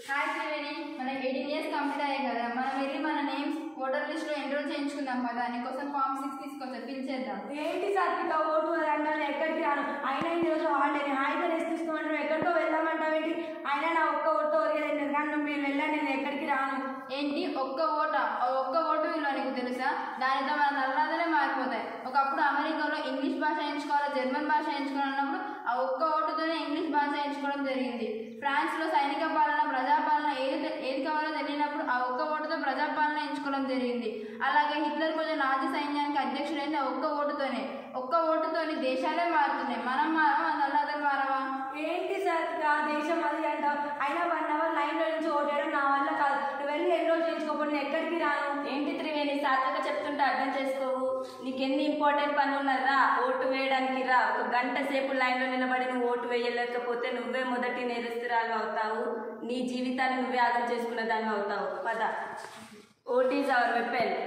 Hi Triveni, మన 18 years complete అయ్యాయి కదా. మనం వెళ్ళి మన నేమ్స్ ఓటర్ లిస్ట్లో ఎన్రోల్ చేయించుకుందాం కదా. నీకోసం ఫామ్ 6 తీసుకొచ్చా, ఫిల్ చేద్దాం. ఏంటి సాత్విక ఓటు అంటే ఎక్కడికి రాను. అయినా ఈరోజు హాలిడే, హాయిగా రెస్ట్ తీసుకోమంటారు. ఎక్కడికో వెళ్దామంటావేంటి? అయినా నా ఒక్క ఓటు ఒరిగేది కానీ మీరు వెళ్ళండి, నేను ఎక్కడికి రాను. ఏంటి ఒక్క ఓటు విలువ నీకు తెలుసా? దానితో మన తలరాతలే మారిపోతాయి. ఒకప్పుడు అమెరికాలో ఇంగ్లీష్ భాష ఎంచుకోవాలో జర్మన్ భాష ఎంచుకోవాలన్నప్పుడు ఆ ఒక్క ఓటుతోనే ఇంగ్లీష్ భాష ఎంచుకోవడం జరిగింది. ఫ్రాన్స్లో సైనిక పాలన ప్రజాపాలన ఏది కావాలో తెలియనప్పుడు ఆ ఒక్క ఓటుతో ప్రజాపాలన ఎంచుకోవడం జరిగింది. అలాగే హిట్లర్ కొంచెం నాజీ సైన్యానికి అధ్యక్షుడైంది ఆ ఒక్క ఓటుతోనే దేశాలే మారుతున్నాయి. మనం మారవా, మన తలరాతలు మారవా? ఏంటి సాత్విక దేశం అది అంటావు? అయినా 1 అవర్ లైన్లో నుంచి ఓటేయడం నా వల్ల కాదు. నువ్వు వెళ్ళి ఎన్రోల్ చేయించుకోకపోతే నేను ఎక్కడికి రాను. ఏంటి త్రివేణి, సాత్విక చెప్తుంటే అర్థం చేసుకోవు. నీకెన్ని ఇంపార్టెంట్ పనులు ఉన్నదా? ఓటు వేయడానికి రా. 1 గంట సేపు లైన్లో నిలబడి నువ్వు ఓటు వేయలేకపోతే నువ్వే మొదటి నేరస్తురాలు అవుతావు. నీ జీవితాన్ని నువ్వే ఆగం చేసుకున్న దాన్ని అవుతావు. పద. Vote is our weapon.